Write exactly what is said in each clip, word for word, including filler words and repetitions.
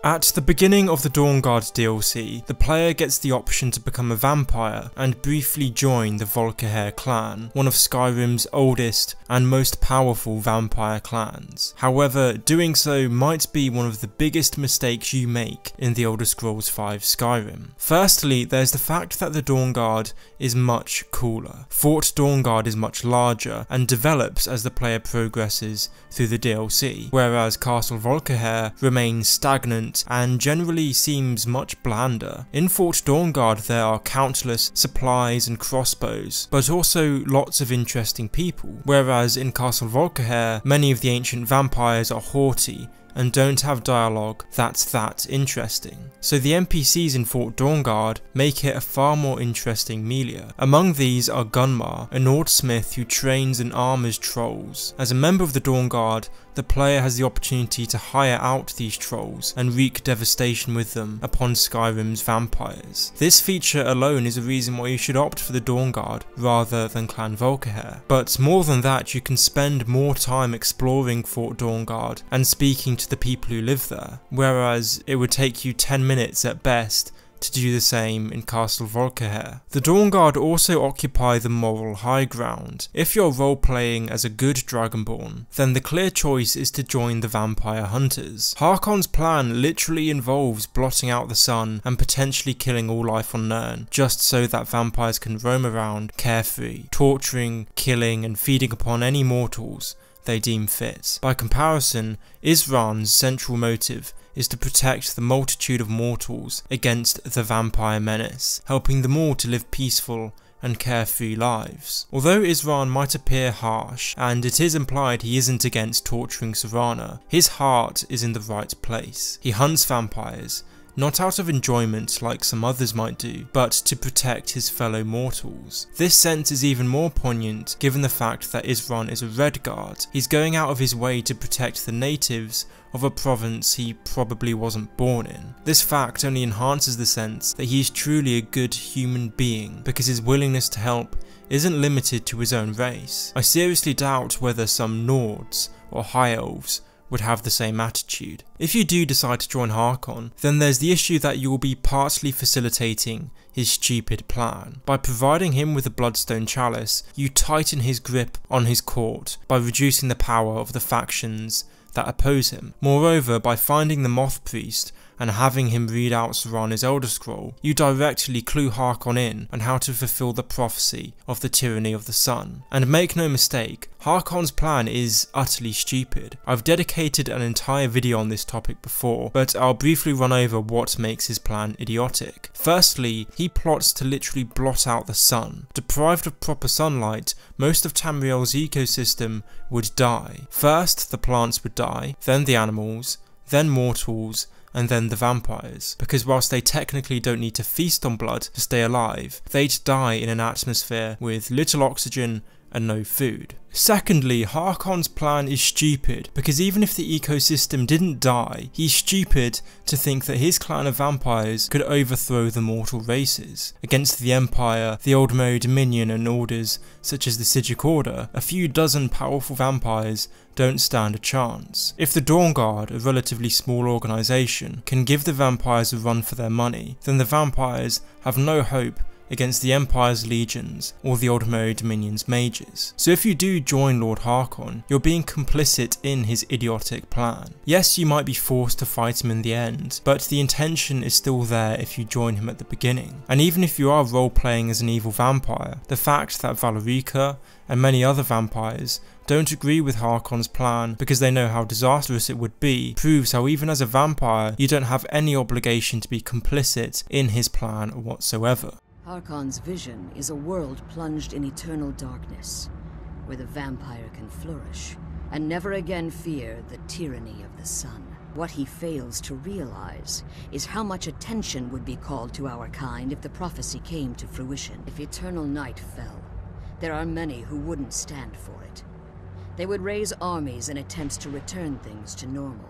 At the beginning of the Dawnguard D L C, the player gets the option to become a vampire and briefly join the Volkihar clan, one of Skyrim's oldest and most powerful vampire clans. However, doing so might be one of the biggest mistakes you make in the Elder Scrolls five Skyrim. Firstly, there's the fact that the Dawnguard is much cooler. Fort Dawnguard is much larger and develops as the player progresses through the D L C, whereas Castle Volkihar remains stagnant and generally seems much blander. In Fort Dawnguard there are countless supplies and crossbows, but also lots of interesting people, whereas in Castle Volkihar many of the ancient vampires are haughty and don't have dialogue that's that interesting. So the N P Cs in Fort Dawnguard make it a far more interesting milieu. Among these are Gunmar, a Nordsmith who trains and armors trolls. As a member of the Dawnguard, the player has the opportunity to hire out these trolls and wreak devastation with them upon Skyrim's vampires. This feature alone is a reason why you should opt for the Dawnguard rather than Clan Volkihar. But more than that, you can spend more time exploring Fort Dawnguard and speaking to the people who live there, whereas it would take you ten minutes at best to do the same in Castle Volkihar. The Dawnguard also occupy the moral high ground. If you're role-playing as a good Dragonborn, then the clear choice is to join the Vampire Hunters. Harkon's plan literally involves blotting out the sun and potentially killing all life on Nirn, just so that vampires can roam around carefree, torturing, killing and feeding upon any mortals they deem fit. By comparison, Isran's central motive is to protect the multitude of mortals against the vampire menace, helping them all to live peaceful and carefree lives. Although Isran might appear harsh, and it is implied he isn't against torturing Serana, his heart is in the right place. He hunts vampires, not out of enjoyment like some others might do, but to protect his fellow mortals. This sense is even more poignant given the fact that Isran is a Redguard. He's going out of his way to protect the natives of a province he probably wasn't born in. This fact only enhances the sense that he is truly a good human being, because his willingness to help isn't limited to his own race. I seriously doubt whether some Nords or High Elves would have the same attitude. If you do decide to join Harkon, then there's the issue that you will be partly facilitating his stupid plan. By providing him with a Bloodstone Chalice, you tighten his grip on his court by reducing the power of the factions that oppose him. Moreover, by finding the Moth Priest and having him read out Serana's Elder Scroll, you directly clue Harkon in on how to fulfill the prophecy of the tyranny of the sun. And make no mistake, Harkon's plan is utterly stupid. I've dedicated an entire video on this topic before, but I'll briefly run over what makes his plan idiotic. Firstly, he plots to literally blot out the sun. Deprived of proper sunlight, most of Tamriel's ecosystem would die. First, the plants would die, then the animals, then mortals, and then the vampires, because whilst they technically don't need to feast on blood to stay alive, they'd die in an atmosphere with little oxygen and no food. Secondly, Harkon's plan is stupid, because even if the ecosystem didn't die, he's stupid to think that his clan of vampires could overthrow the mortal races. Against the Empire, the Old Merry Dominion and orders such as the Sigic Order, a few dozen powerful vampires don't stand a chance. If the Dawnguard, a relatively small organisation, can give the vampires a run for their money, then the vampires have no hope against the Empire's legions or the Old Merry Dominion's mages. So if you do join Lord Harkon, you're being complicit in his idiotic plan. Yes, you might be forced to fight him in the end, but the intention is still there if you join him at the beginning. And even if you are role-playing as an evil vampire, the fact that Valerica and many other vampires don't agree with Harkon's plan because they know how disastrous it would be proves how even as a vampire you don't have any obligation to be complicit in his plan whatsoever. Harkon's vision is a world plunged in eternal darkness, where the vampire can flourish and never again fear the tyranny of the sun. What he fails to realize is how much attention would be called to our kind if the prophecy came to fruition. If eternal night fell, there are many who wouldn't stand for it. They would raise armies in attempts to return things to normal.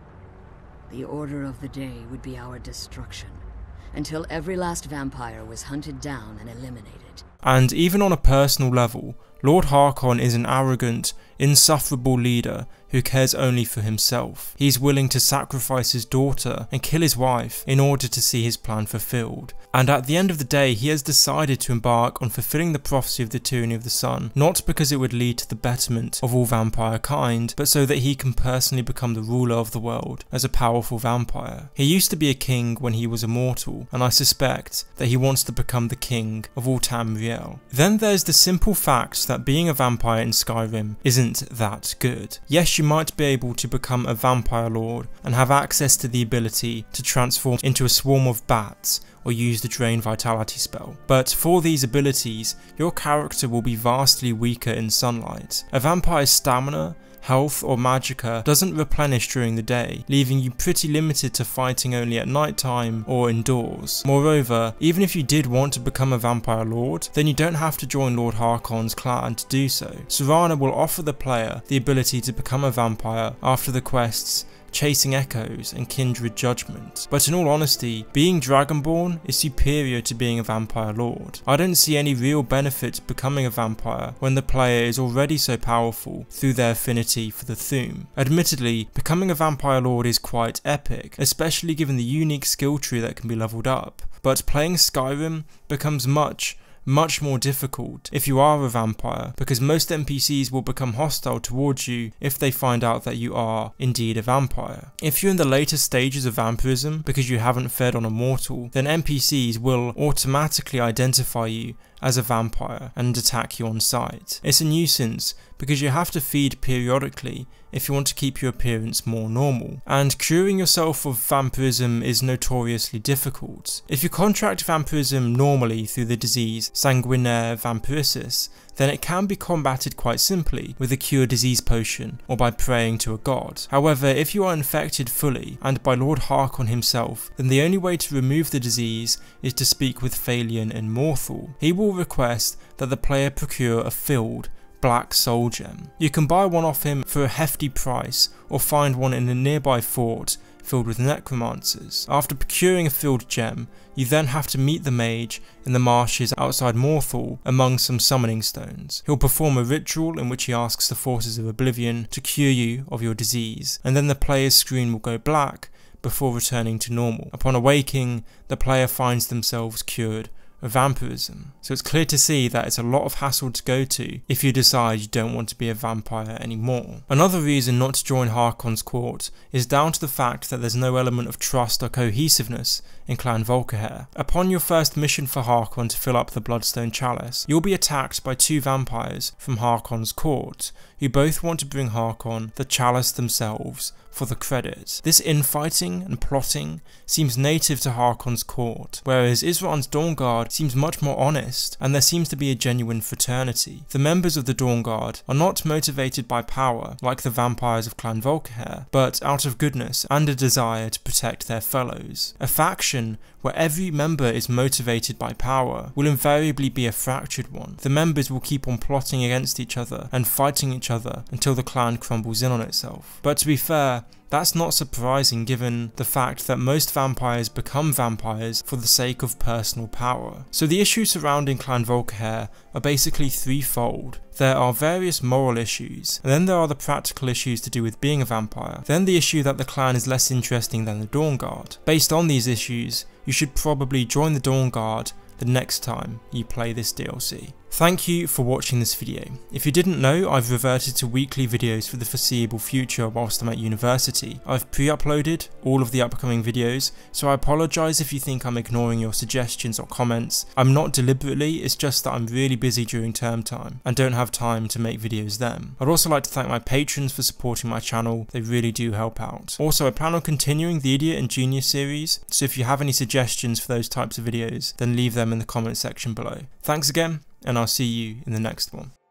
The order of the day would be our destruction, until every last vampire was hunted down and eliminated. And even on a personal level, Lord Harkon is an arrogant, insufferable leader who cares only for himself. He's willing to sacrifice his daughter and kill his wife in order to see his plan fulfilled. And at the end of the day, he has decided to embark on fulfilling the prophecy of the tyranny of the sun, not because it would lead to the betterment of all vampire kind, but so that he can personally become the ruler of the world as a powerful vampire. He used to be a king when he was immortal, and I suspect that he wants to become the king of all Tamriel. Then there's the simple fact that being a vampire in Skyrim isn't that good. Yes, you might be able to become a vampire lord and have access to the ability to transform into a swarm of bats or use the Drain Vitality spell. But for these abilities, your character will be vastly weaker in sunlight. A vampire's stamina, health or magicka doesn't replenish during the day, leaving you pretty limited to fighting only at night time or indoors. Moreover, even if you did want to become a vampire lord, then you don't have to join Lord Harkon's clan to do so. Serana will offer the player the ability to become a vampire after the quests Chasing Echoes and Kindred Judgment. But in all honesty, being Dragonborn is superior to being a vampire lord. I don't see any real benefit to becoming a vampire when the player is already so powerful through their affinity for the Thu'um. Admittedly, becoming a vampire lord is quite epic, especially given the unique skill tree that can be leveled up, but playing Skyrim becomes much much more difficult if you are a vampire, because most N P Cs will become hostile towards you if they find out that you are indeed a vampire. If you're in the later stages of vampirism because you haven't fed on a mortal, then N P Cs will automatically identify you as a vampire and attack you on sight. It's a nuisance because you have to feed periodically if you want to keep your appearance more normal, and curing yourself of vampirism is notoriously difficult. If you contract vampirism normally through the disease Sanguinaire Vampiricis, then it can be combated quite simply with a cure disease potion or by praying to a god. However, if you are infected fully and by Lord Harkon himself, then the only way to remove the disease is to speak with Phalion and Morthal. He will request that the player procure a filled black soul gem. You can buy one off him for a hefty price or find one in a nearby fort filled with necromancers. After procuring a filled gem, you then have to meet the mage in the marshes outside Morthal among some summoning stones. He'll perform a ritual in which he asks the forces of oblivion to cure you of your disease, and then the player's screen will go black before returning to normal. Upon awaking, the player finds themselves cured of vampirism. So it's clear to see that it's a lot of hassle to go to if you decide you don't want to be a vampire anymore. Another reason not to join Harkon's court is down to the fact that there's no element of trust or cohesiveness in Clan Volkihar. Upon your first mission for Harkon to fill up the Bloodstone Chalice, you'll be attacked by two vampires from Harkon's court, who both want to bring Harkon the chalice themselves for the credit. This infighting and plotting seems native to Harkon's court, whereas Isran's Dawnguard seems much more honest, and there seems to be a genuine fraternity. The members of the Dawnguard are not motivated by power like the vampires of Clan Volkihar, but out of goodness and a desire to protect their fellows. A faction where every member is motivated by power will invariably be a fractured one. The members will keep on plotting against each other and fighting each other until the clan crumbles in on itself. But to be fair, that's not surprising given the fact that most vampires become vampires for the sake of personal power. So the issues surrounding Clan Volkihar are basically threefold. There are various moral issues, and then there are the practical issues to do with being a vampire, then the issue that the clan is less interesting than the Dawnguard. Based on these issues, you should probably join the Dawnguard the next time you play this D L C. Thank you for watching this video. If you didn't know, I've reverted to weekly videos for the foreseeable future whilst I'm at university. I've pre-uploaded all of the upcoming videos, so I apologise if you think I'm ignoring your suggestions or comments. I'm not deliberately, it's just that I'm really busy during term time and don't have time to make videos then. I'd also like to thank my patrons for supporting my channel, they really do help out. Also, I plan on continuing the Idiot and Genius series, so if you have any suggestions for those types of videos, then leave them in the comment section below. Thanks again, and I'll see you in the next one.